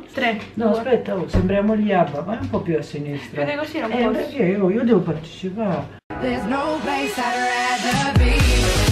3. No, aspetta, oh, sembriamo gli ABBA, vai un po' più a sinistra. Vede così non posso. Perché io devo partecipare. There's no place I'd rather be.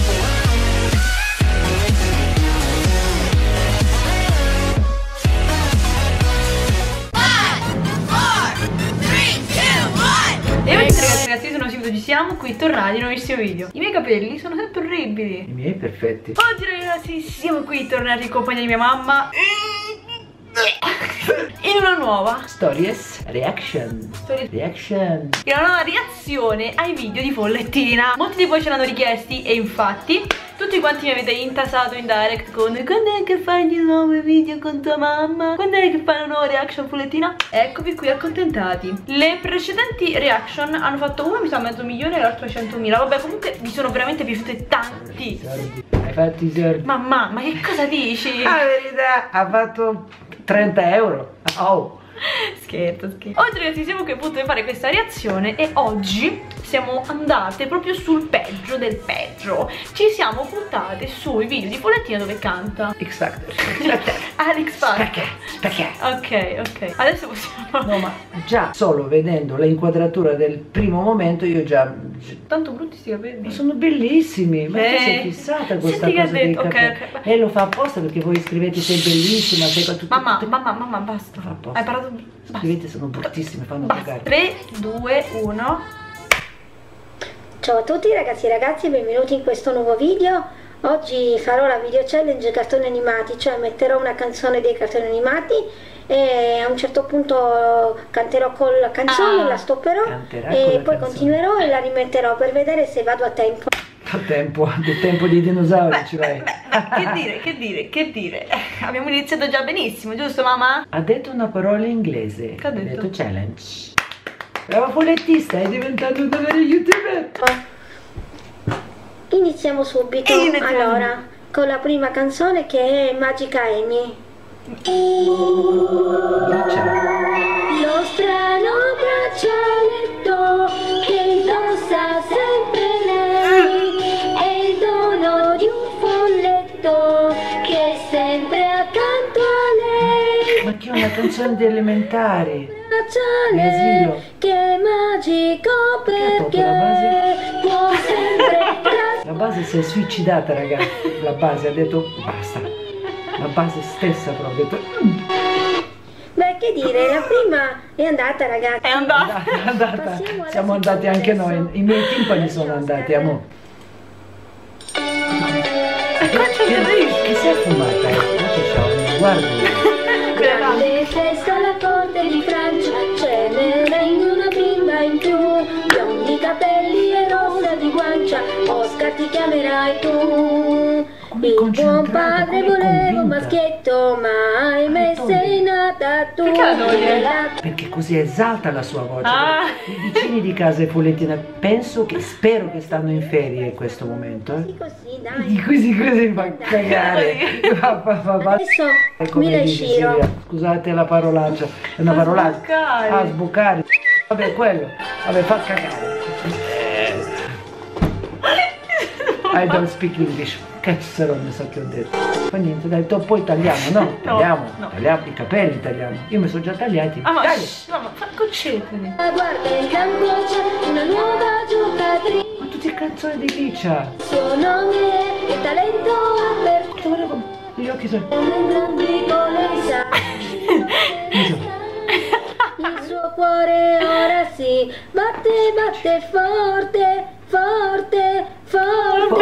E oggi ragazzi, sono subito ci siamo qui tornati in un nuovissimo video. I miei capelli sono sempre orribili. I miei perfetti. Oggi ragazzi siamo qui tornati in compagnia di mia mamma in una nuova Stories Reaction. Reaction. in una nuova reazione ai video di Follettina. Molti di voi ce l'hanno richiesti e infatti tutti quanti mi avete intasato in direct con: quando è che fai di nuovo i video con tua mamma? Quando è che fai una nuova reaction Follettina? Eccovi qui accontentati. Le precedenti reaction hanno fatto una mi sa 500.000 e l'altra 100.000. Vabbè, comunque mi sono veramente piaciute tanti. Hai fatto i soldi. Mamma, ma che cosa dici? La verità, ha fatto 30 euro. Oh. Scherzo. Oggi ragazzi siamo qui appunto per fare questa reazione e oggi siamo andate proprio sul peggio del peggio. Ci siamo puntate sui video di Follettina dove canta X Factor. Alex Factor. Perché? Ok. Adesso possiamo. No, ma già solo vedendo l'inquadratura del primo momento io già... Tanto brutti sti capelli. Ma sono bellissimi. Ma tu sei fissata con questa cosa dei capelli. Ok. E lo fa apposta perché voi scrivete sei bellissima, sei con tutte... Mamma, basta. Fa apposta. Hai parlato. Basta. Scrivete sono bruttissime, fanno Basta. cagare. 3, 2, 1. Ciao a tutti ragazzi e ragazze, benvenuti in questo nuovo video. Oggi farò la video challenge cartoni animati, cioè metterò una canzone dei cartoni animati e a un certo punto canterò con la canzone, la stopperò e poi continuerò e la rimetterò per vedere se vado a tempo. A tempo, del tempo dei dinosauri ce l'hai. Che dire. Abbiamo iniziato già benissimo, giusto mamma? Ha detto una parola in inglese. Che ha detto? Challenge. Brava follettista, è diventato un vero youtuber. Iniziamo subito. Allora, con la prima canzone che è Magica Amy. Lo strano braccialetto che indossa sempre lei è il dono di un folletto che è sempre accanto a lei. Ma che è una canzone di elementari. Bracciale che è magico perché può sempre La base si è suicidata ragazzi. La base ha detto basta. La base stessa proprio ha detto Beh, che dire, la prima è andata ragazzi. È andata. Siamo andati anche noi. I miei timpani sono andati, amore. Che si è fumata? Guarda. Grande festa alla corte di Francia, ce ne regna una bimba in più, biondi capelli e rossa di guancia, Oscar ti chiamerai tu. Il buon padre voleva un maschietto, ma ahimè sei nata tu. Perché così esalta la sua voce. I vicini di casa e Follettina spero che stanno in ferie in questo momento. Così, dai. Così fa cagare. Adesso Mila e Shiro. Scusate la parolaccia. È una parolaccia. Ah, sboccare. Vabbè, quello. Vabbè, fa cagare. I don't speak English. Cazzo, non so che ho detto. Fa niente, dai, poi tagliamo, no? Tagliamo i capelli, tagliamo. Io mi sono già tagliati. Ma concentrati. Guarda, in campo c'è una nuova giocatrice. Ma tutte canzoni di Licia. Suo nome è talento aperto. Guarda come gli occhi sono. Il suo cuore ora si batte forte, forte, forte.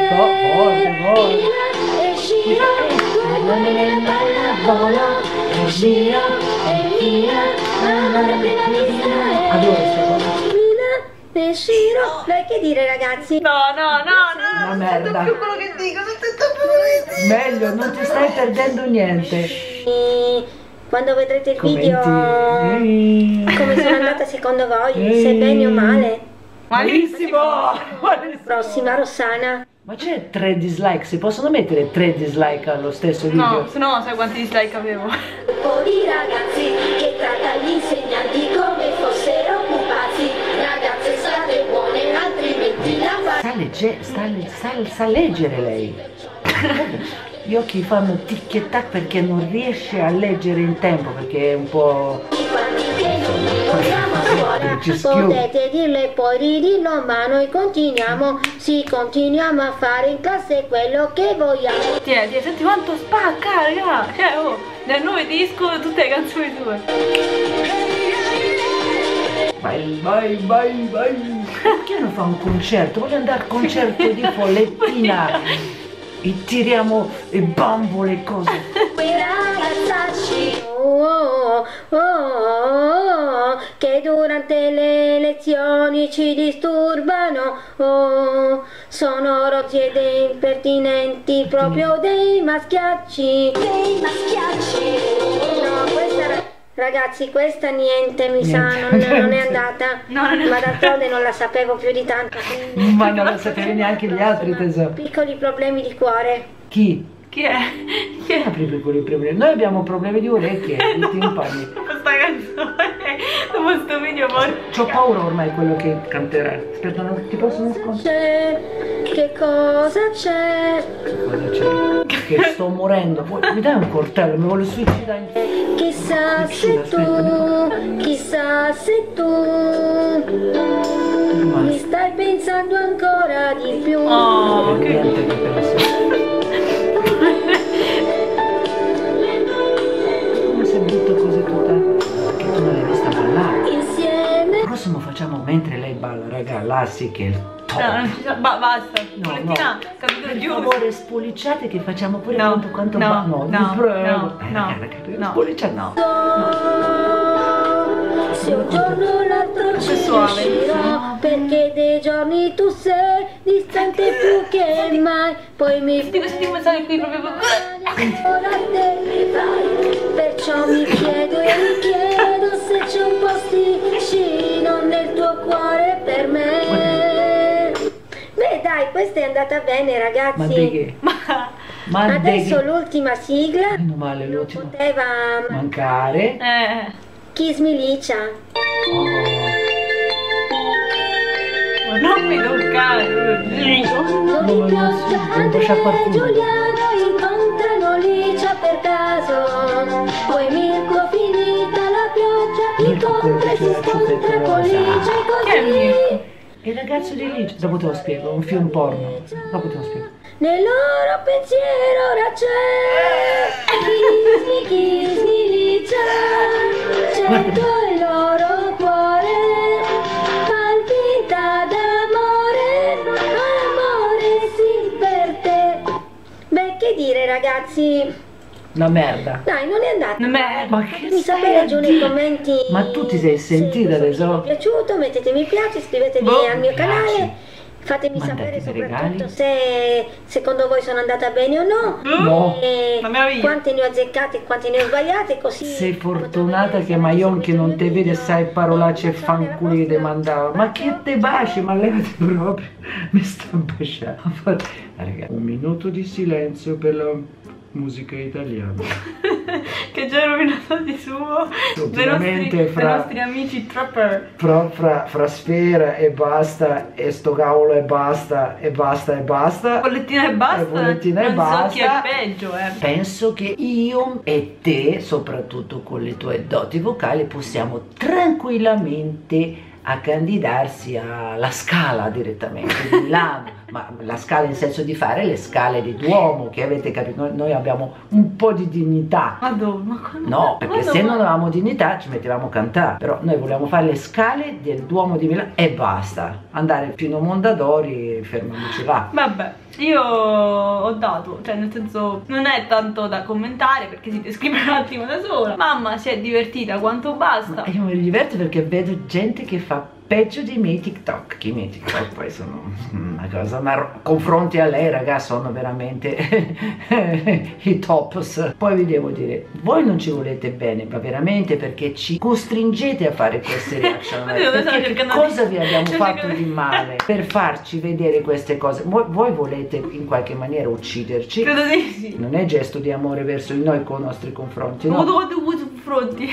E Shiro, due nella pallavolo. E Shiro, e Mila, la prima vista è Mila e Shiro. Dai, che dire ragazzi? No. Una merda. Non sento più quello che dico, non sento più quello che dico. Meglio, non ti stai perdendo niente. Quando vedrete il video come sono andata secondo voi, se bene o male. Malissimo. Prossima Rossana. Ma c'è 3 dislike? Si possono mettere 3 dislike allo stesso video? No, se no sai quanti dislike avevo. Un po' di ragazzi che tratta gli insegnanti come fossero pupazzi. Ragazze state buone, altrimenti la fa. Sa leggere lei. Gli occhi fanno tic e tac perché non riesce a leggere in tempo, perché è un po'... Potete dirlo e poi ridirlo, ma noi continuiamo, sì, continuiamo a fare in classe quello che vogliamo. Tieni, senti quanto spacca, raga! Cioè, oh, nel nuovo disco tutte le canzoni sue. Vai, vai, vai, vai. Perché non fa un concerto? Voglio andare al concerto di Follettina e tiriamo le bambole e cose. Quei ragazzacci che durante le lezioni ci disturbano, sono rozzi ed impertinenti, proprio dei maschiacci. Dei maschiacci. No, questa ragazzi, questa niente, mi sa, non è andata. No, non è ma d'altronde non la sapevo più di tanto. Quindi... Ma non lo sapevi neanche gli altri, tesoro. Piccoli problemi di cuore. Chi? Chi è? Chi è? Apri piccoli problemi. Noi abbiamo problemi di orecchie, di timpani. Questa canzone, dopo sto video C'ho paura ormai quello che canterà. Aspetta, non ti posso nascondere. Che cosa c'è? Cosa c'è? Che sto morendo. Mi dai un coltello? Mi voglio suicidare. Chissà se tu mi stai pensando ancora di più. Oh, che... Niente che penso. Come sei butto così tutta? Perché tu non l'hai vista ballare. Insieme. Il prossimo facciamo mentre lei balla, raga, là sì che è il top. No, non ci sa... basta, No, Follettina, no. capito Per giusto. favore, spolliciate che facciamo pure No, quanto no, va. no, vi prego. no, Raga, no. spolliciate. No. Se un giorno o l'altro ci suave. riuscirò, perché dei giorni tu sei distante più che mai, poi mi Senti questi messaggi qui proprio... ancora te mi fai, perciò mi chiedo e richiedo se c'è un posticino nel tuo cuore per me. Beh dai, questa è andata bene ragazzi. Ma di che? Ma Adesso l'ultima sigla meno male, non l'ultimo. poteva Mancare. Kiss Me Licia. Oh. Ma non mi toccare. Giorno No, di no, pioggia, sì, devo Andrea lasciare e qualcuno. Giuliano incontrano Licia per caso. Poi Mirko, finita la pioggia, incontra e si scontra con Licia e Chi è così. Mirko? Il ragazzo di Licia. Dopo te lo spiego, un film porno. Dopo te lo spiego. Nel loro pensiero ora c'è Kiss me Licia. Certo il loro cuore palpita d'amore, amore sì per te. Beh, che dire ragazzi, Una merda. dai, non è andata. Non è... Ma che Mi sapere giù nei commenti. Ma tu ti sei sentita se adesso? vi è piaciuto, mettete mi piace, iscrivetevi Boh, al mio mi piace. canale. Fatemi Mandate sapere dei soprattutto regali. se secondo voi sono andata bene o no. No. E Una meraviglia. quante ne ho azzeccate e quante ne ho sbagliate, così Sei fortunata che Maion che non te vede sai parolacce e fanculi che te mandava. Ma che te baci, ma levati proprio. Mi sta baciando. Raga, un minuto di silenzio per la musica italiana. Che già rovinato di suo Ultimamente dei fra- nostri amici trapper. Però fra Sfera e basta, e sto cavolo e basta, e basta, e basta. Follettina e basta. Follettina e non basta. so chi è peggio, Penso che io e te, soprattutto con le tue doti vocali, possiamo tranquillamente a candidarsi alla Scala direttamente di Milano, ma la Scala in senso di fare le scale di Duomo, che avete capito, noi abbiamo un po' di dignità. Ma dove? Ma quando? No, perché Quando? se non avevamo dignità ci mettevamo a cantare, però noi volevamo fare le scale del Duomo di Milano e basta, andare fino a Mondadori e fermiamoci là. Vabbè, io ho dato, cioè nel senso non è tanto da commentare perché si descrive un attimo da sola. Mamma si è divertita quanto basta. Ma io mi diverto perché vedo gente che fa peggio dei miei TikTok, che i miei TikTok poi sono una cosa, ma confronti a lei ragazzi sono veramente i tops. Poi vi devo dire, voi non ci volete bene, ma veramente, perché ci costringete a fare queste reaction, perché che cosa vi abbiamo fatto di male per farci vedere queste cose? Voi volete in qualche maniera ucciderci? Credo di sì. Non è gesto di amore verso di noi con i nostri confronti, Ho no? avuto confronti.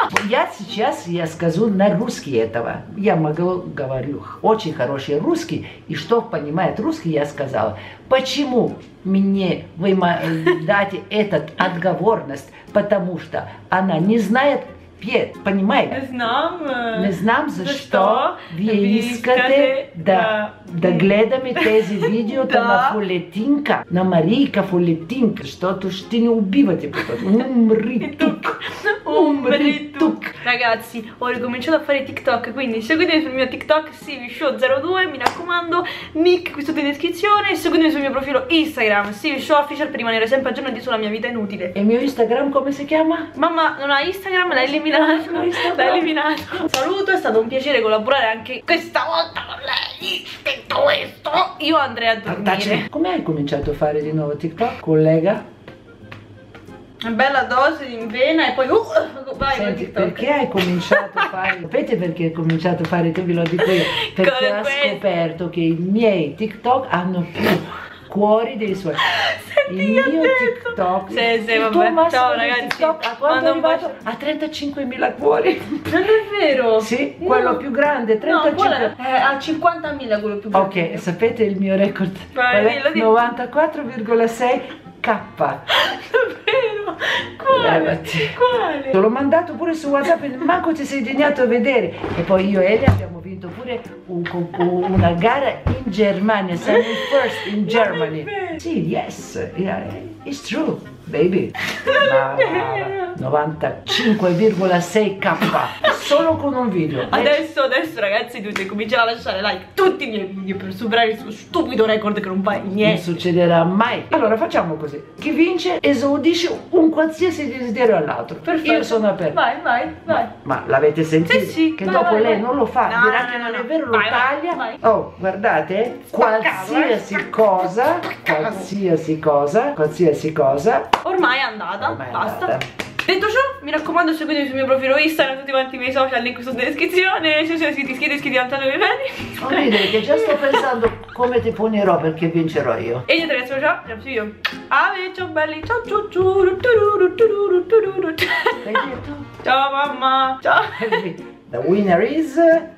Я скажу на русский этого. Я говорю очень хороший русский. И что понимает русский, я сказала. Почему мне вы дать этот отговорность? Потому что она не знает петь, понимаете? Не знам за що ви искате да гледаме тези видеота на Фулетинка, на Марийка Фулетинка, защото ще ни убивате потом. Umri tuk. Ragazzi, ho ricominciato a fare TikTok, quindi seguitemi sul mio TikTok SiviShow02, mi raccomando, link qui sotto in descrizione, e seguitemi sul mio profilo Instagram SiviShowOfficial per rimanere sempre aggiornati sulla mia vita inutile. E il mio Instagram come si chiama? Mamma non ha Instagram, l'ha eliminato. L'ha eliminato. Saluto, è stato un piacere collaborare anche questa volta con lei. Detto questo, io andrei a dormire. Come hai cominciato a fare di nuovo TikTok, collega? Una bella dose di vena e poi vai. Senti, perché hai cominciato a fare? Sapete perché hai cominciato a fare? Te ve lo dico io. Perché ho scoperto che i miei TikTok hanno più cuori dei suoi. Senti, il mio TikTok, sì, vabbè. Ciao ragazzi, TikTok, a quanto è arrivato? A 35.000 cuori. Non è vero? Sì, quello più grande, 35. No, a 50.000 quello più grande. Ok, sapete il mio record? Vai, 94,6 K. Davvero? Quale? Quale? Te l'ho mandato pure su WhatsApp e manco ti sei degnato a vedere. E poi io e Elia abbiamo vinto pure una gara in Germania. Siamo il first in Germany. Sì, yes, yeah, it's true, baby. 95,6 K solo con un video. Adesso ragazzi dovete cominciare a lasciare like tutti i miei video per superare il suo stupido record che non fa niente. Non succederà mai. Allora facciamo così: chi vince esaudisce un qualsiasi desiderio all'altro. Perfetto. Io sono aperto. Vai. Ma l'avete sentito? Sì, che dopo lei non lo fa, no, dirà che non è vero, lo taglia. Vai. Oh, guardate, qualsiasi cosa, qualsiasi cosa. Ormai è andata, basta. Detto ciò, mi raccomando, seguitemi sul mio profilo Instagram, tutti quanti i miei social, link sotto in descrizione. Se siete iscritti al canale bene. Non ridere che già sto pensando come ti punirò perché vincerò io. E niente ragazzi, ciao, ci vediamo io. Ciao belli, ciao. Hai detto? Ciao mamma, ciao. The winner is